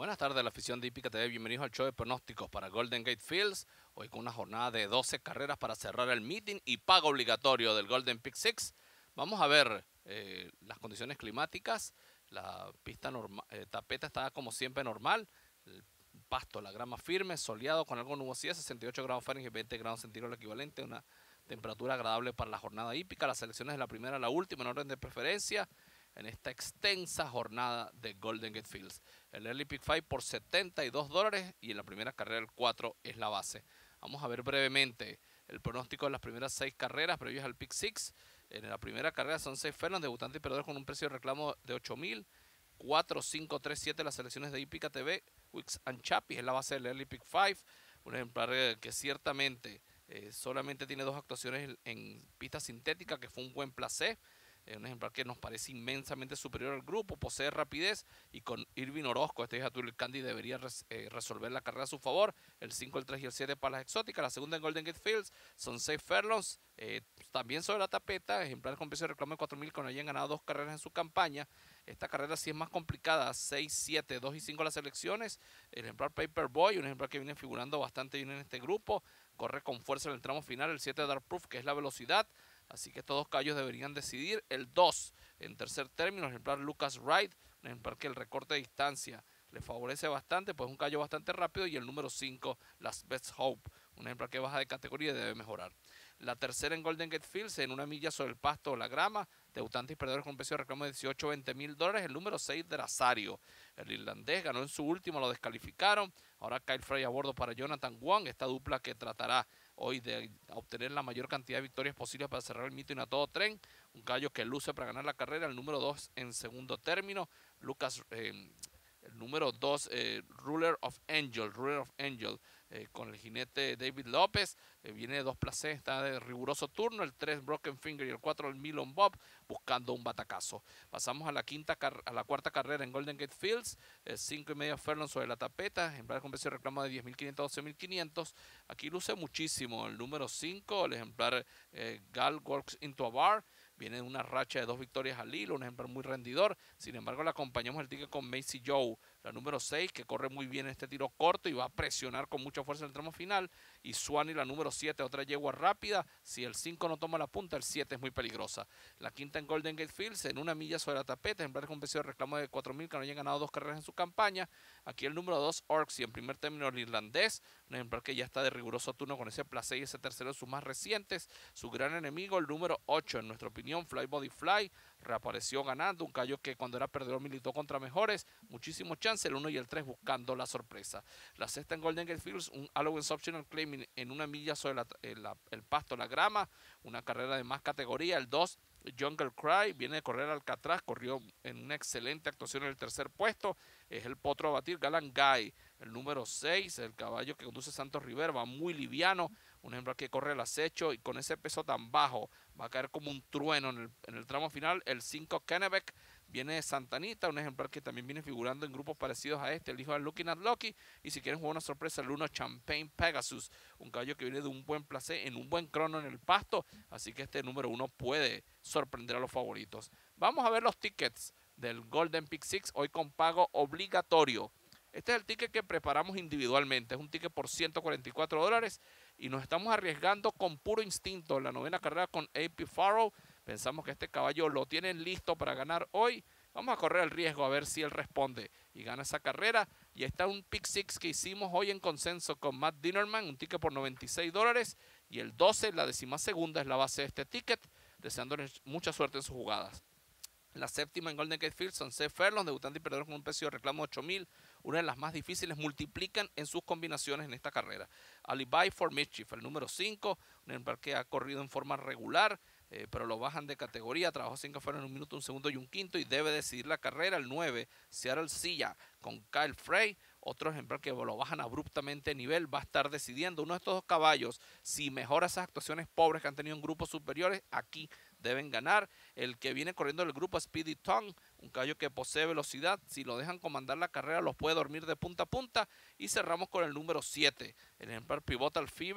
Buenas tardes, la afición de Hípica TV. Bienvenidos al show de pronósticos para Golden Gate Fields. Hoy con una jornada de 12 carreras para cerrar el meeting y pago obligatorio del Golden Pick Six. Vamos a ver las condiciones climáticas. La pista tapeta está como siempre normal. El pasto, la grama firme, soleado con algo de nubosidad, 68 grados Fahrenheit, 20 grados centígrados el equivalente. Una temperatura agradable para la jornada hípica. Las selecciones de la primera a la última en orden de preferencia en esta extensa jornada de Golden Gate Fields. El Early Pick 5 por $72 y en la primera carrera el 4 es la base. Vamos a ver brevemente el pronóstico de las primeras 6 carreras previas al Pick 6. En la primera carrera son 6 Fernand, debutante y perdedor con un precio de reclamo de $8,000. 4, 5, 3, 7 las selecciones de Hípica TV. Wicks and Chappies es la base del Early Pick 5. Un ejemplar que ciertamente solamente tiene 2 actuaciones en pista sintética, que fue un buen placer. Un ejemplar que nos parece inmensamente superior al grupo, posee rapidez y con Irvin Orozco, este Tulip Candy debería resolver la carrera a su favor. El 5, el 3 y el 7 para las exóticas. La segunda en Golden Gate Fields son 6 Furlongs, también sobre la tapeta, ejemplares con precio de reclamo de $4,000 que no hayan ganado 2 carreras en su campaña. Esta carrera sí es más complicada, 6, 7, 2 y 5 las selecciones. El ejemplar Paperboy, un ejemplar que viene figurando bastante bien en este grupo, corre con fuerza en el tramo final. El 7 Dark Proof, que es la velocidad. Así que estos dos caballos deberían decidir. El 2 en tercer término, el ejemplar Lucas Wright, un ejemplar que el recorte de distancia le favorece bastante, pues un caballo bastante rápido. Y el número 5, Las Best Hope, un ejemplar que baja de categoría y debe mejorar. La tercera en Golden Gate Fields, en una milla sobre el pasto o la grama, debutantes y perdedores con precio de reclamo de $18, $20,000. El número 6, Drasario, el irlandés, ganó en su último, lo descalificaron. Ahora Kyle Frey a bordo para Jonathan Wong, esta dupla que tratará hoy de obtener la mayor cantidad de victorias posibles para cerrar el meeting a todo tren. Un caballo que luce para ganar la carrera. El número 2 en segundo término, Lucas, el número 2, Ruler of Angel, con el jinete David López. Viene de 2 placés, está de riguroso turno. El 3, Broken Finger, y el 4, el Milon Bob, buscando un batacazo. Pasamos a la cuarta carrera en Golden Gate Fields. 5 y medio Furlong sobre la tapeta, ejemplar con precio de reclamo de $10,500, $12,500. Aquí luce muchísimo el número 5, el ejemplar Gal Works into a Bar. Viene de una racha de 2 victorias al hilo, un ejemplar muy rendidor. Sin embargo, le acompañamos el ticket con Macy Joe, la número 6, que corre muy bien en este tiro corto y va a presionar con mucha fuerza en el tramo final. Y Swanee, la número 7, otra yegua rápida. Si el 5 no toma la punta, el 7 es muy peligrosa. La quinta en Golden Gate Fields, en una milla sobre la tapeta, ejemplares con precio de reclamo de $4,000 que no hayan ganado 2 carreras en su campaña. Aquí el número 2, Orksy, en primer término el irlandés, un ejemplar que ya está de riguroso turno con ese placé y ese tercero en sus más recientes. Su gran enemigo, el número 8, en nuestra opinión, Fly Body Fly, reapareció ganando, un caballo que cuando era perdedor militó contra mejores, muchísimo chance, el 1 y el 3 buscando la sorpresa. La sexta en Golden Gate Fields, un Allowance Optional Claim en una milla sobre el pasto, la grama, una carrera de más categoría. El 2, Jungle Cry, viene de correr Alcatraz, corrió en una excelente actuación en el tercer puesto. Es el potro a batir, Galan Guy. El número 6, el caballo que conduce Santos Rivera, va muy liviano, un ejemplar que corre el acecho y con ese peso tan bajo va a caer como un trueno en el tramo final. El 5, Kennebec, viene de Santa Anita, un ejemplar que también viene figurando en grupos parecidos a este, el hijo de Looking at Lucky. Y si quieren jugar una sorpresa, el 1, Champagne Pegasus, un caballo que viene de un buen placé en un buen crono en el pasto, así que este número 1 puede sorprender a los favoritos. Vamos a ver los tickets del Golden Pick 6 hoy con pago obligatorio. Este es el ticket que preparamos individualmente, es un ticket por $144 y nos estamos arriesgando con puro instinto en la novena carrera con AP Farrow. Pensamos que este caballo lo tienen listo para ganar hoy. Vamos a correr el riesgo a ver si él responde y gana esa carrera. Y está un Pick 6 que hicimos hoy en consenso con Matt Dinerman, un ticket por $96. Y el 12, la 12ª, es la base de este ticket, deseándoles mucha suerte en sus jugadas. La séptima en Golden Gate Fields son Seth Furlong, debutante y perdedor con un precio de reclamo de $8,000. Una de las más difíciles, multiplican en sus combinaciones en esta carrera. Alibi for Mischief, el número 5, un ejemplar que ha corrido en forma regular, pero lo bajan de categoría. Trabajó 5 fueron en 1 minuto, 1 segundo y 1 quinto y debe decidir la carrera. El 9, Seattle Silla, con Kyle Frey, otro ejemplar que lo bajan abruptamente de nivel, va a estar decidiendo. Uno de estos dos caballos, si mejora esas actuaciones pobres que han tenido en grupos superiores, aquí deben ganar. El que viene corriendo del grupo, Speedy Tongue, un caballo que posee velocidad, si lo dejan comandar la carrera los puede dormir de punta a punta. Y cerramos con el número 7, el ejemplar Pivotal Fever,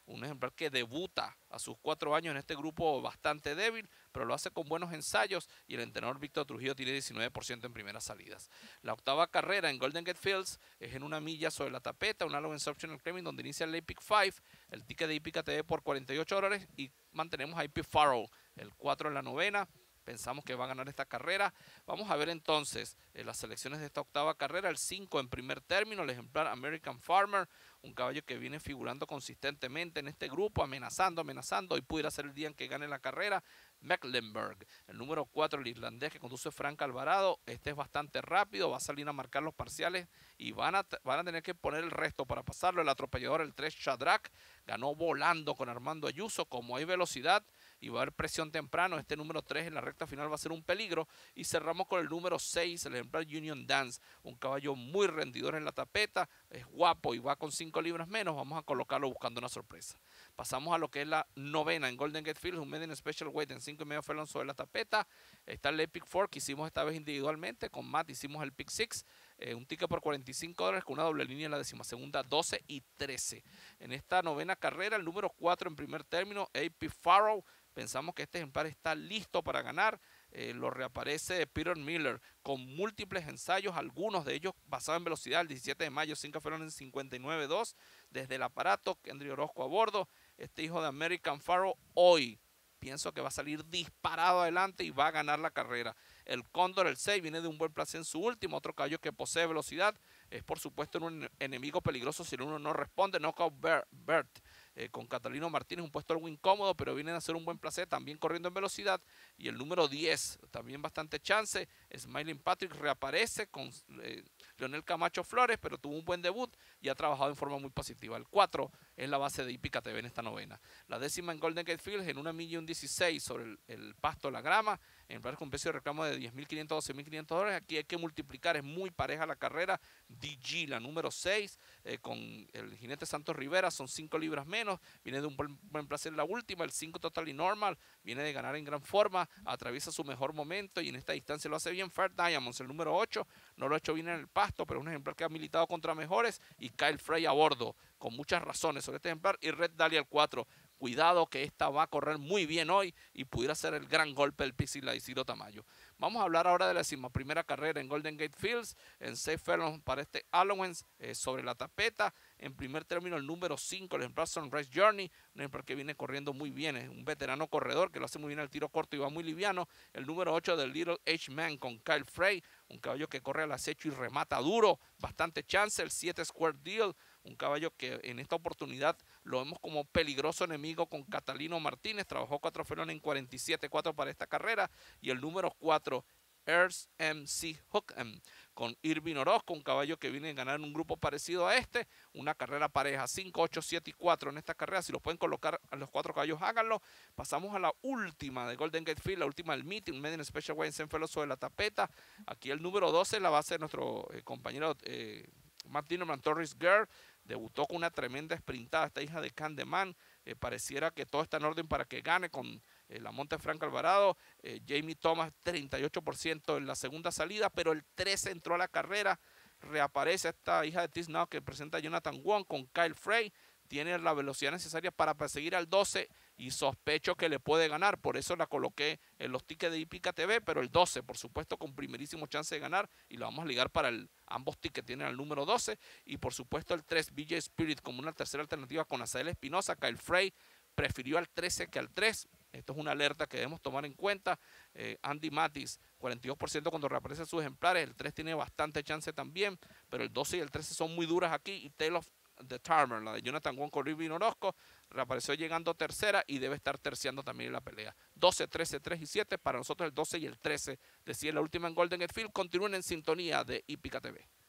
un ejemplar que debuta a sus 4 años en este grupo bastante débil, pero lo hace con buenos ensayos y el entrenador Víctor Trujillo tiene 19% en primeras salidas. La octava carrera en Golden Gate Fields es en una milla sobre la tapeta, un Allowance Optional Claiming donde inicia el Epic 5, el ticket de Hípica TV por $48 y mantenemos a IP Farrell, el 4 en la novena. Pensamos que va a ganar esta carrera. Vamos a ver entonces las selecciones de esta octava carrera. El 5 en primer término, el ejemplar American Farmer, un caballo que viene figurando consistentemente en este grupo, amenazando. Hoy pudiera ser el día en que gane la carrera. Mecklenburg, el número 4, el irlandés que conduce Frank Alvarado. Este es bastante rápido, va a salir a marcar los parciales y van a tener que poner el resto para pasarlo. El atropellador, el 3, Shadrach, ganó volando con Armando Ayuso. Como hay velocidad y va a haber presión temprano, este número 3 en la recta final va a ser un peligro. Y cerramos con el número 6, el ejemplar Union Dance, un caballo muy rendidor en la tapeta, es guapo y va con 5 libras menos. Vamos a colocarlo buscando una sorpresa. Pasamos a lo que es la novena en Golden Gate Fields, un Maiden Special Weight en 5.5 furlongs sobre la tapeta. Está el Epic 4 que hicimos esta vez individualmente, con Matt hicimos el Pick 6, un ticket por $45 con una doble línea en la 12ª, 12 y 13. En esta novena carrera, el número 4 en primer término, AP Farrell. Pensamos que este ejemplar está listo para ganar. Lo reaparece Peter Miller con múltiples ensayos, algunos de ellos basados en velocidad. El 17 de mayo, 5 furlongs en 59.2. Desde el aparato, Kendry Orozco a bordo. Este hijo de American Farrell hoy pienso que va a salir disparado adelante y va a ganar la carrera. El Cóndor, el 6, viene de un buen place en su último. Otro caballo que posee velocidad. Es por supuesto un enemigo peligroso si uno no responde. Knockout Bert. Con Catalino Martínez, un puesto algo incómodo, pero vienen a hacer un buen placer, también corriendo en velocidad. Y el número 10, también bastante chance. Smiling Patrick reaparece con Leonel Camacho Flores, pero tuvo un buen debut y ha trabajado en forma muy positiva. El 4 es la base de Hípica TV en esta novena. La décima en Golden Gate Fields en una milla y un 16 sobre el pasto, la grama, en plan con precio de reclamo de $10.500, $12.500. Aquí hay que multiplicar, es muy pareja la carrera. DG, la número 6, con el jinete Santos Rivera, son 5 libras menos. Viene de un buen placer en la última. El 5 Totally Normal viene de ganar en gran forma, atraviesa su mejor momento y en esta distancia lo hace bien. Fair Diamonds, el número 8, no lo ha hecho bien en el pasto, pero es un ejemplar que ha militado contra mejores. Y Kyle Frey a bordo, con muchas razones sobre este ejemplar. Y Red Dahlia, el 4. Cuidado que esta va a correr muy bien hoy y pudiera ser el gran golpe del Pixie de Isidro Tamayo. Vamos a hablar ahora de la 11ª carrera en Golden Gate Fields, en 6 furlongs para este Allowance sobre la tapeta. En primer término, el número 5, el ejemplar Sunrise Journey, un ejemplar que viene corriendo muy bien, es un veterano corredor que lo hace muy bien al tiro corto y va muy liviano. El número 8 del Little H-Man con Kyle Frey, un caballo que corre al acecho y remata duro, bastante chance. El 7 Square Deal, un caballo que en esta oportunidad lo vemos como peligroso enemigo con Catalino Martínez. Trabajó 4 furlongs en 47.4 para esta carrera. Y el número 4, Earth MC Hookham, con Irvin Orozco, un caballo que viene a ganar en un grupo parecido a este. Una carrera pareja, 5, 8, 7 y 4 en esta carrera. Si los pueden colocar a los 4 caballos, háganlo. Pasamos a la última de Golden Gate Field, la última del meeting, Maiden Special Way en Senfelo sobre la tapeta. Aquí el número 12 la va a hacer nuestro compañero Matt Dinerman, Torres Girl. Debutó con una tremenda sprintada esta hija de Candeman. Pareciera que todo está en orden para que gane con la monta de Frank Alvarado. Jamie Thomas 38% en la segunda salida, pero el 13 entró a la carrera. Reaparece esta hija de Tisnao que presenta a Jonathan Wong con Kyle Frey. Tiene la velocidad necesaria para perseguir al 12 y sospecho que le puede ganar. Por eso la coloqué en los tickets de Hípica TV, pero el 12, por supuesto, con primerísimo chance de ganar. Y lo vamos a ligar para ambos tickets, tienen al número 12. Y por supuesto el 3, BJ Spirit, como una tercera alternativa con Azael Espinosa. Kyle Frey prefirió al 13 que al 3. Esto es una alerta que debemos tomar en cuenta. Andy Matis, 42% cuando reaparecen sus ejemplares. El 3 tiene bastante chance también, pero el 12 y el 13 son muy duras aquí. Y Tale of the Tarmer, la de Jonathan Wong con Irvin Orozco, reapareció llegando tercera y debe estar terciando también en la pelea. 12, 13, 3 y 7. Para nosotros el 12 y el 13 decide la última en Golden Gate Field. Continúen en sintonía de Hípica TV.